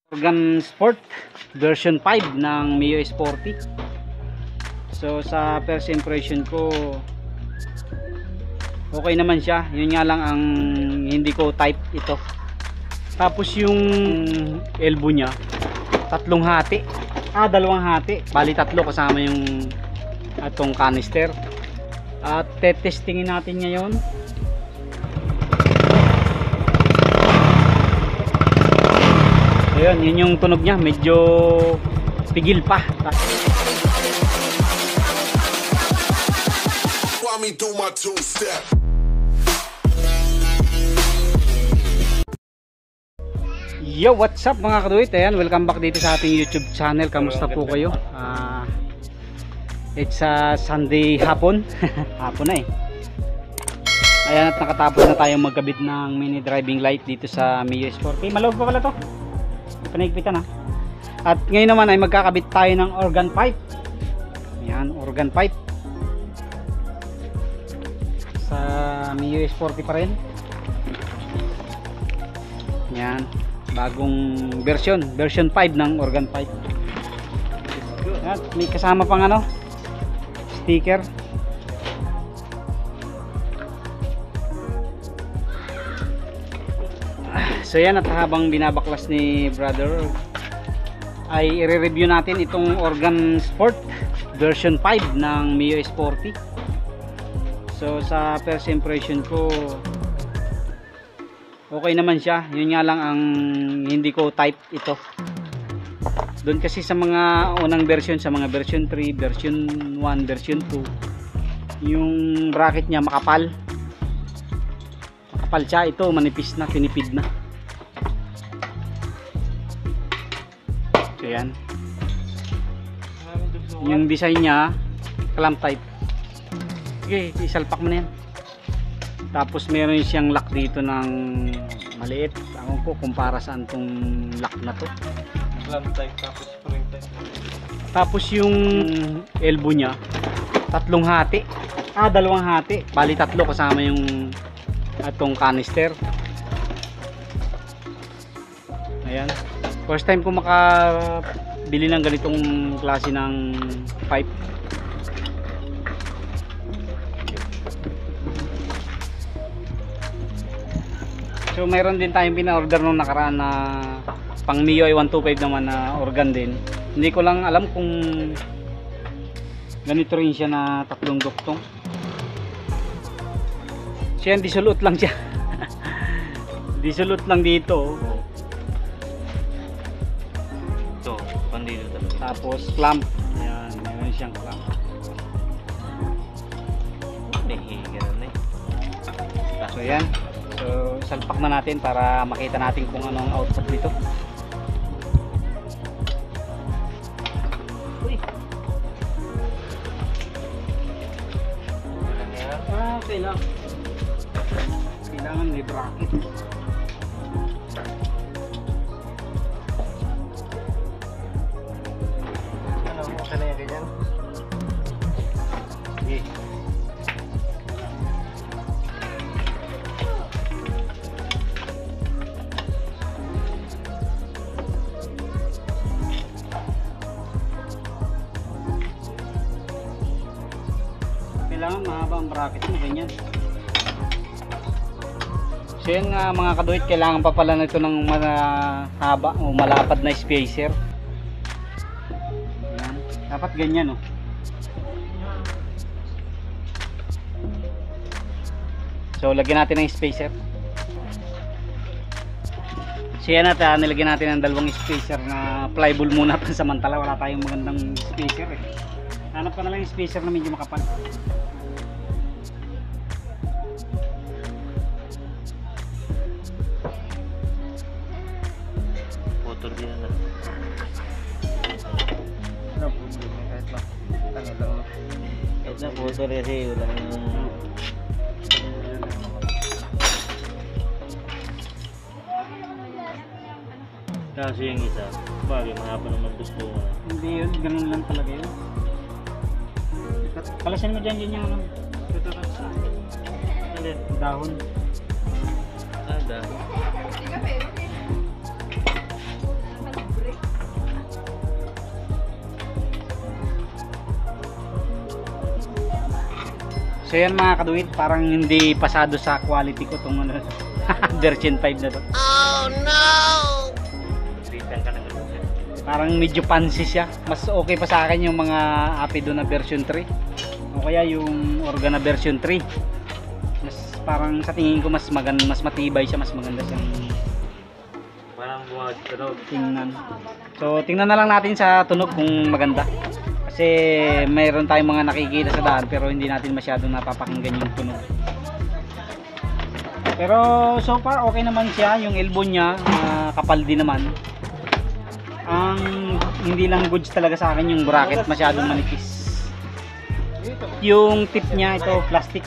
Organ Sport version 5 ng Mio S40. So sa first impression ko, okay naman siya. Yun nga lang ang hindi ko type ito. Tapos yung elbow niya, dalawang hati. Bali tatlo kasama yung atong canister. At testingin natin ngayon. Ayun, yun yung tunog niya, medyo pigil pa. Yo, what's up mga kaduit? Ayan, welcome back dito sa ating YouTube channel. Kamusta po kayo? It's Sunday hapon. Hapon na eh. Ayan, at nakatapos na tayong magkabit ng mini driving light dito sa Mio S40. Malawag pa pala to. Panigpitan ha. At ngayon naman ay magkakabit tayo ng organ pipe. Ayan, organ pipe sa Mio S40 pa rin. Ayan, bagong version 5 ng organ pipe. At may kasama pang sticker. So yan, at habang binabaklas ni brother ay i-review natin itong Organ Sport version 5 ng Mio S40. So sa first impression ko, okay naman siya. Yun nga lang ang hindi ko type ito. Doon kasi sa mga unang version, sa mga version 3, version 1, version 2, yung bracket niya makapal siya. Ito manipis na, tinipid na. So yan, yung design niya clamp type. Okay, isalpak mo na yan. Tapos meron siyang lock dito ng maliit. Ewan ko kung para saan tong lock na to. Clamp type tapos spring type. Tapos yung elbow niya, dalawang hati. Bali tatlo kasama yung atong canister. Ayan, first time ko makabili ng ganitong klase ng pipe. So mayroon din tayong pina-order nung nakaraan na pang Mio ay 125 naman na organ din. Hindi ko lang alam kung ganito rin siya na tatlong duktong. So yan, disulot lang siya. Disulot lang dito. Ito, pandito talaga. Tapos clamp. Ayan, meron siyang clamp. Ganun eh. So yan. So salpak na natin para makita natin kung anong output dito. Uy. Okay lang. Kailangan may bracket. Okay na yan ganyan? Okay. Kailangan mahaba ang bracket mo, ganyan. So yun nga mga kaduit, kailangan pa pala nito ng mahaba o malapad na spacer. Yan. Dapat ganyan oh. So lagyan natin ng spacer. So yan at nilagyan natin ng dalawang spacer na plywood muna pansamantala. Wala tayong magandang spacer eh. Hanap ka na lang yung spacer na medyo makapal. Putol din na. Ano po? Kahit lang. Tangal lang. Kahit na putol kasi walang... Kaso yung isa, bagay mahaba naman gusto mo. Hindi yun, ganun lang talaga yun. Kalasan mo dyan yung dahon. Ada. So yan mga kaduit, parang hindi pasado sa quality ko itong ano, version 5 na to. Bitan ka na ganun sir. Parang medyo fancy siya. Mas okay pa sa akin yung mga Apido na version 3. O kaya yung Organ na version 3. Mas parang sa tingin ko mas maganda, mas matibay siya, mas maganda siyang Parang buwag tunog. tingnan. So tingnan na lang natin sa tunog kung maganda. Kasi mayroon tayong mga nakikita sa daan pero hindi natin masyadong napapakinggan yung tunog. Pero so far okay naman siya, yung elbow niya kapal din naman. Ang hindi lang goods talaga sa akin yung bracket masyadong manipis. Yung tip niya ito plastic.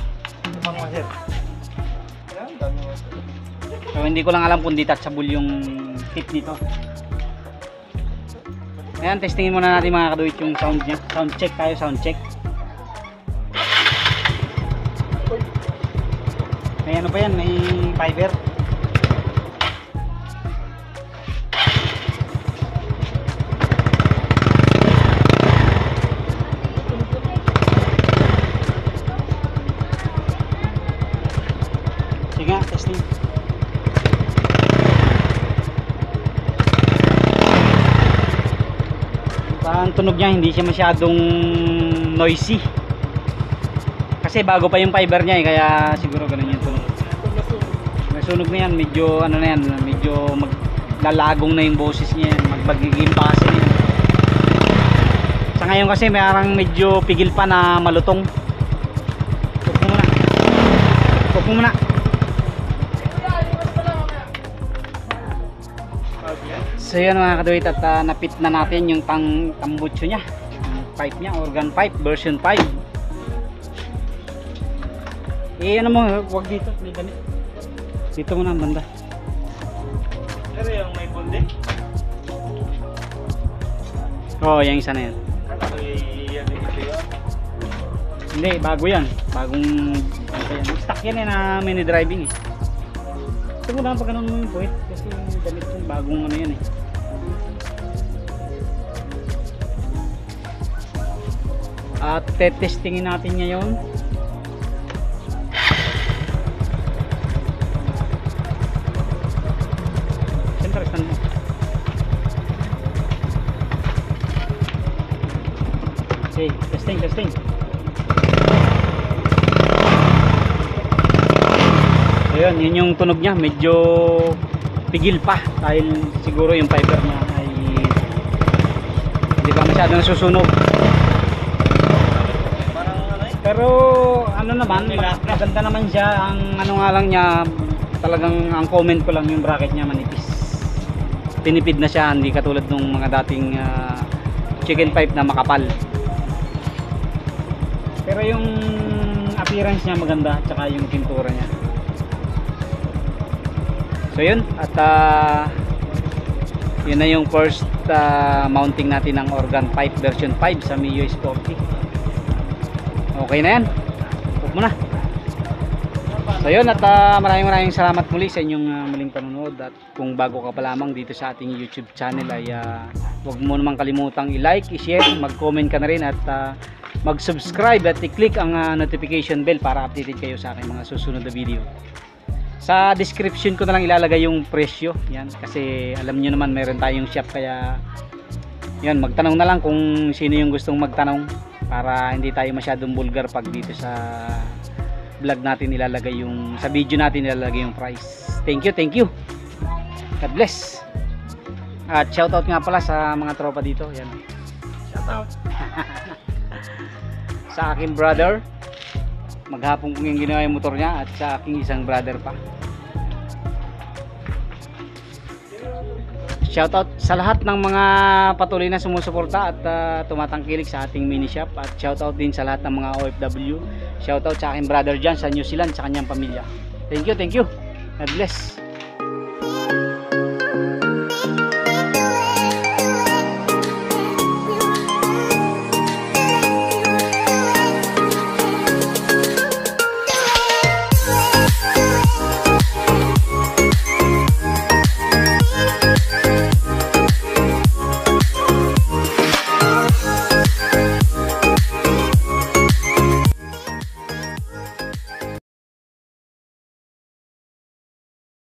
So hindi ko lang alam kung detachable yung tip nito. Ayan, testingin muna natin mga kaduit yung sound niya. Sound check tayo, sound check. May ano pa yan, may fiber. Sige nga, testing. Ang tunog niya hindi siya masyadong noisy. Kasi bago pa yung fiber niya eh, kaya siguro ganun yung tunog. May sunog na yan, medyo ano na yan, medyo maglalagong na yung boses niya yan, magiging base na yan. Sa ngayon kasi mayroong medyo pigil pa na malutong. Huwag mo muna. Huwag mo muna. So yun mga kaduit, at napit na natin yung tambutso niya, yung pipe niya, organ pipe version 5. Eh ano mo, wag dito, may ganit. Dito muna ang banda. Pero yung may bunding. Oo, yung isa na yan. Hindi, bago yan. Bagong stock yan na mini driving eh. Ito mo lang pag ganun mo yung puwit kasi damit yung bagong ano yan eh. At testingin natin ngayon. Siyempre stand mo. Okay, testing. Ayun, yun yung tunog niya, medyo pigil pa dahil siguro yung fiber niya ay hindi pa masyadong nasusunog. Pero ano naman, maganda naman siya. Ang ano nga lang niya, talagang ang comment ko lang yung bracket niya manipis. Tinipid na siya, hindi katulad nung mga dating chicken pipe na makapal. Pero yung appearance niya maganda, tsaka yung pintura niya. So yun, at yun na yung first mounting natin ng organ pipe version 5 sa Mio S40. Okay na yan, huwag mo na. So yun, at maraming salamat muli sa inyong muling panonood. At kung bago ka pa lamang dito sa ating YouTube channel ay huwag mo namang kalimutang i-like, i-share, mag-comment ka na rin at mag-subscribe at i-click ang notification bell para updated kayo sa aking mga susunod na video. Sa description ko na lang ilalagay yung presyo yan, kasi alam nyo naman meron tayong shop, kaya yan, magtanong na lang kung sino yung gustong magtanong para hindi tayo masyadong vulgar pag dito sa vlog natin ilalagay yung, sa video natin ilalagay yung price. Thank you, God bless. At shoutout nga pala sa mga tropa dito, yan, shoutout sa aking brother, maghapon kong yung ginawa yung motor niya, at sa aking isang brother pa. Shoutout sa lahat ng mga patuloy na sumusuporta at tumatangkilik sa ating mini shop, at shoutout din sa lahat ng mga OFW. Shoutout sa aking brother dyan sa New Zealand, sa kanyang pamilya. Thank you, God bless.